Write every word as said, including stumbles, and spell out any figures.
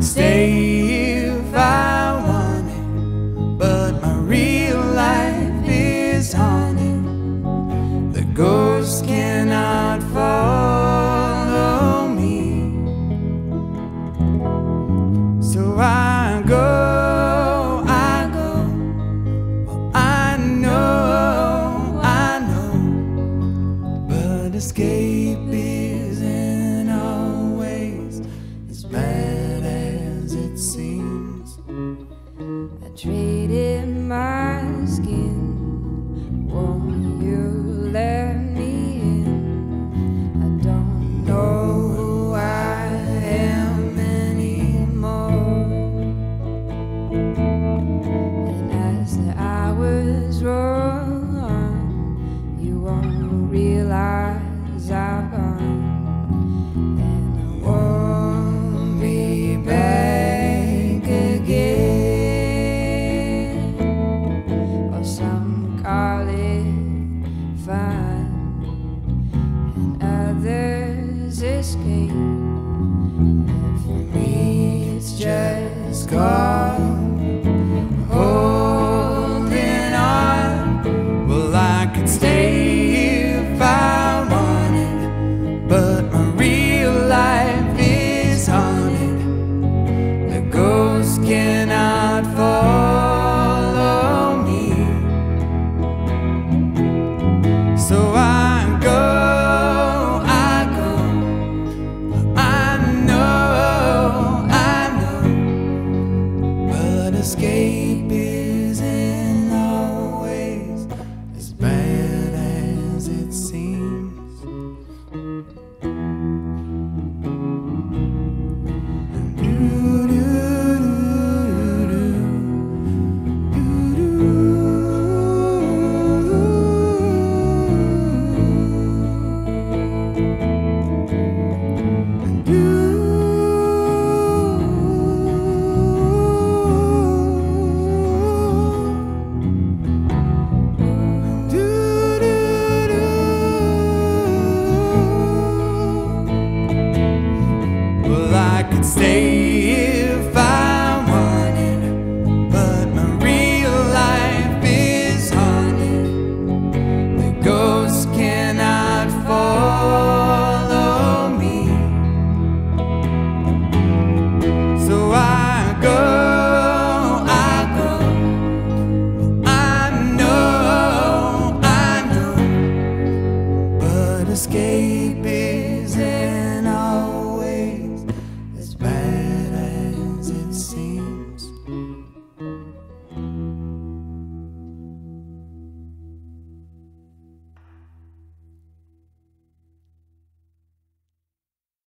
stay if I wanted, but my real life is haunted. The ghost cannot follow me, so I go, I go. Well, I know, I know, but escape isn't always as bad as it seems. I traded my skin, won't you let me in? I don't know who I am anymore. And as the hours roll on, you won't realize I've gone, and I won't be back again. Or some call it fine, and others escape. And for me, it's just called holding on. Well, I could stay if I wanted, but my real life is haunted. The ghost cannot follow me, so I go, I go. I know, I know, but escape isn't always as bad as it seems. Well, I could stay if I wanted, but my real life is haunted. The ghost cannot follow me, so I go, I go. I know, I know, but escape is